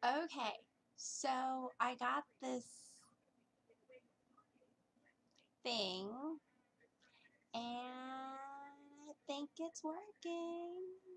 Okay, so I got this thing and I think it's working.